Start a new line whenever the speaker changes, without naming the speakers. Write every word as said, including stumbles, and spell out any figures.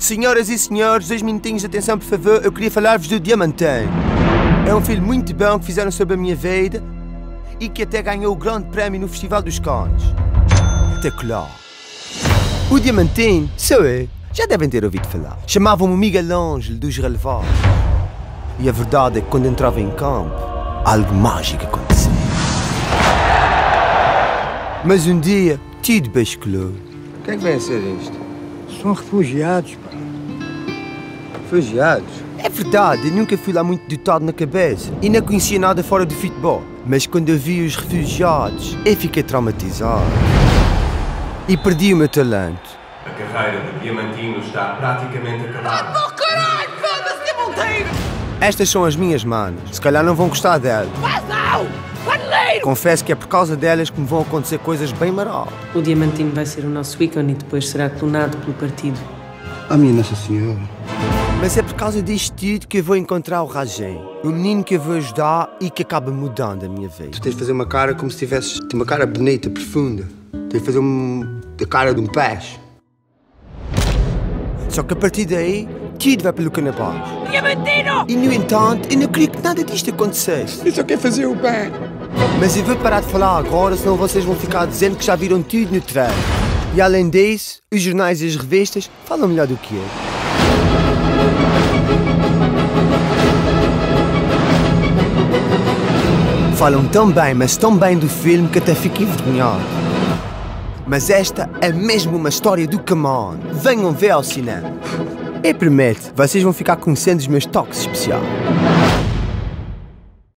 Senhoras e senhores, dois minutinhos de atenção, por favor. Eu queria falar-vos do Diamantino. É um filme muito bom que fizeram sobre a minha vida e que até ganhou o grande prémio no Festival dos Cannes. Espetacular. O Diamantino sou eu. Já devem ter ouvido falar. Chamavam-me Miguel Ângelo dos Relevados. E a verdade é que quando entrava em campo, algo mágico acontecia. Mas um dia, tudo basculou. O que é que vem a ser isto?
São refugiados, pá.
Refugiados? É verdade, eu nunca fui lá muito dotado na cabeça e não conhecia nada fora do futebol. Mas quando eu vi os refugiados, eu fiquei traumatizado. E perdi o meu talento.
A carreira de Diamantino está praticamente acabada.
Oh, caralho! Foda-se, Diamantino!
Estas são as minhas manas. Se calhar não vão gostar dela.
Mas não! Paneleiro!
Confesso que é por causa delas que me vão acontecer coisas bem marosas.
O Diamantino vai ser o nosso ícone e depois será clonado pelo partido.
A minha Nossa Senhora.
Mas é por causa disto tudo que eu vou encontrar o Rajin. O menino que eu vou ajudar e que acaba mudando a minha vida. Tu tens de fazer uma cara como se tivesses... uma cara bonita, profunda. Tens de fazer um... a cara de um peixe. Só que a partir daí, tudo vai pelo canapés.
Diamantino!
E no entanto, eu não queria que nada disto acontecesse.
Eu só quero fazer o bem.
Mas eu vou parar de falar agora, senão vocês vão ficar dizendo que já viram tudo no trailer. E além disso, os jornais e as revistas falam melhor do que eu. Falam tão bem, mas tão bem do filme que até fico envergonhado. Mas esta é mesmo uma história do come on. Venham ver ao cinema. Eu prometo, vocês vão ficar conhecendo os meus toques especiais.